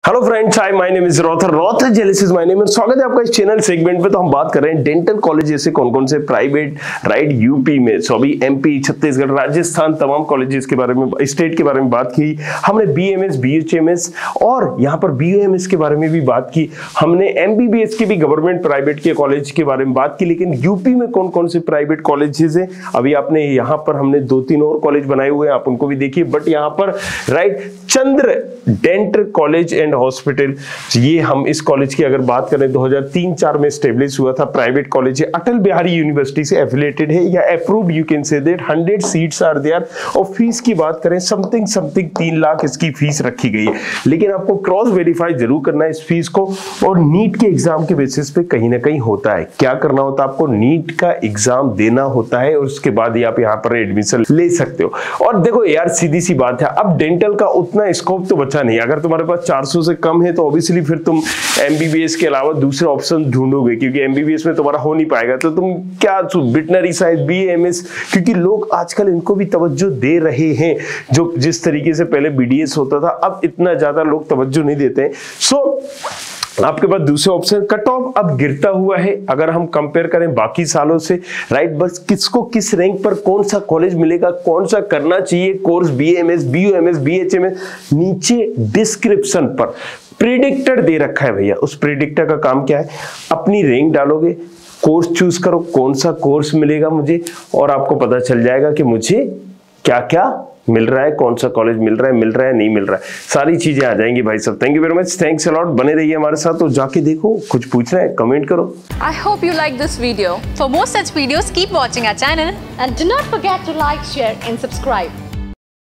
Hello friends, hi, my name is रॉथर जेलिस is my name. स्वागत है आपका इस चैनल सेगमेंट पे। तो हम बात कर रहे हैं डेंटल कॉलेज जैसे कौन कौन से प्राइवेट राइट यूपी में, सो अभी एमपी, छत्तीसगढ़, राजस्थान, तमाम कॉलेजेस के बारे में, स्टेट के बारे में बात की हमने। बीएमएस, बीएचएमएस और यहाँ पर बीयूएमएस के बारे में भी बात की हमने। एमबीबीएस के भी गवर्नमेंट प्राइवेट के कॉलेज के बारे में बात की। लेकिन यूपी में कौन कौन से प्राइवेट कॉलेजेस है, अभी आपने यहाँ पर हमने 2-3 और कॉलेज बनाए हुए हैं, आप उनको भी देखिए। बट यहाँ पर right Chandra dental college and hospital, ये हम इस कॉलेज की अगर बात करें 2003-4 में स्टेब्लिश हुआ था। प्राइवेट कॉलेज है, अटल बिहारी यूनिवर्सिटी से एफिलिएटेड है या approved, you can say that. 100 seats are there. और फीस की बात करें समथिंग 3 लाख इसकी फीस रखी गई है। लेकिन आपको क्रॉस वेरीफाई जरूर करना है इस फीस को। और नीट के एग्जाम के बेसिस पे कहीं ना कहीं होता है, क्या करना होता है आपको, नीट का एग्जाम देना होता है और उसके बाद ही आप यहाँ पर एडमिशन ले सकते हो। और देखो यार, सीधी सी बात है, अब डेंटल का उतना स्कोप तो बचा नहीं। अगर तुम्हारे पास 400 से कम है तो ऑब्वियसली फिर तुम एमबीबीएस के अलावा दूसरे ऑप्शन ढूंढोगे, क्योंकि एमबीबीएस में तुम्हारा हो नहीं पाएगा। तो तुम क्या वेटनरी साइंस, बीएमएस, क्योंकि लोग आजकल इनको भी तवज्जो दे रहे हैं। जो जिस तरीके से पहले बीडीएस होता था, अब इतना ज्यादा लोग तवज्जो नहीं देते हैं। सो आपके पास दूसरे ऑप्शन, कट ऑफ अब गिरता हुआ है अगर हम कंपेयर करें बाकी सालों से, राइट। बस किसको किस रैंक पर कौन सा कॉलेज मिलेगा, कौन सा करना चाहिए कोर्स, बीएमएस, बीयूएमएस, बीएचएमएस, नीचे डिस्क्रिप्शन पर प्रेडिक्टर दे रखा है भैया। उस प्रेडिक्टर का काम क्या है, अपनी रैंक डालोगे, कोर्स चूज करो, कौन सा कोर्स मिलेगा मुझे, और आपको पता चल जाएगा कि मुझे क्या क्या मिल रहा है, कौन सा कॉलेज मिल रहा है नहीं मिल रहा है, सारी चीजें आ जाएंगी भाई साहब। Thank you very much, thanks a lot. बने रहिए हमारे साथ और जाके देखो, कुछ पूछना है कमेंट करो। I hope you like this video. For more such videos, keep watching our channel and do not forget to like, share and subscribe.